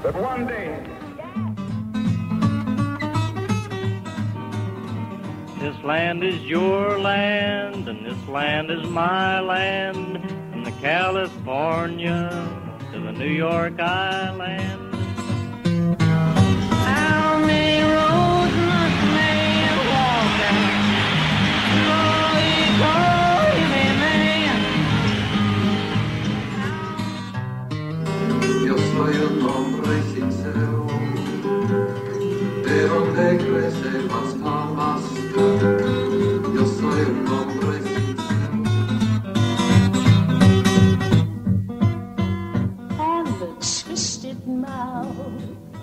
that one day this land is your land, and this land is my land, from the California to the New York Island. How many roads must a man walk down before he calls him a man? Yo soy un hombre sincero, de donde crece basta, basta. Yo soy un hombre sincero. And the twisted mouth,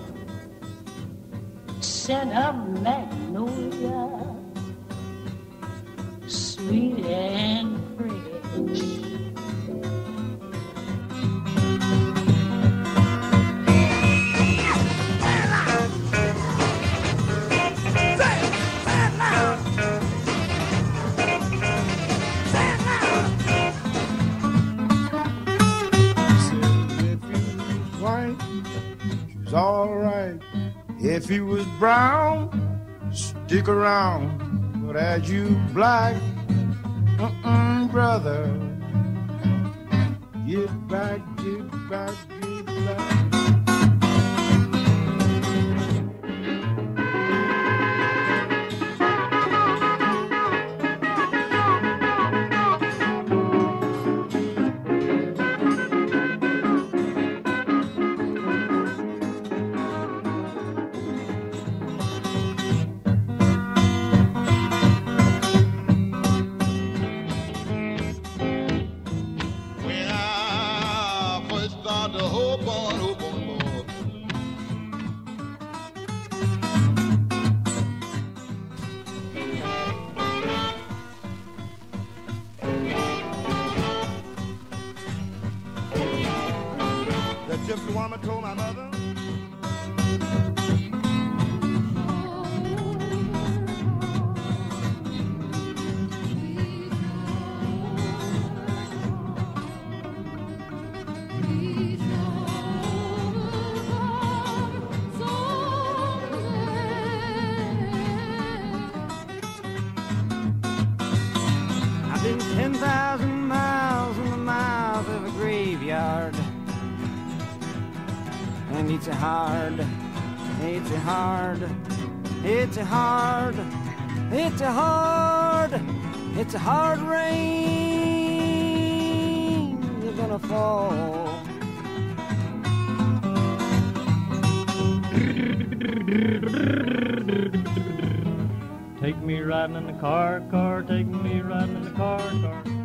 scent of magnolia, sweet and fresh. All right, if he was brown, stick around. But as you black, brother, get back, get back, get back. Gypsy woman told my mother. I've been 10,000 miles in the mouth of a graveyard. And it's a hard, it's a hard, it's a hard, it's a hard, it's a hard rain you're gonna fall. Take me riding in the car, take me riding in the car.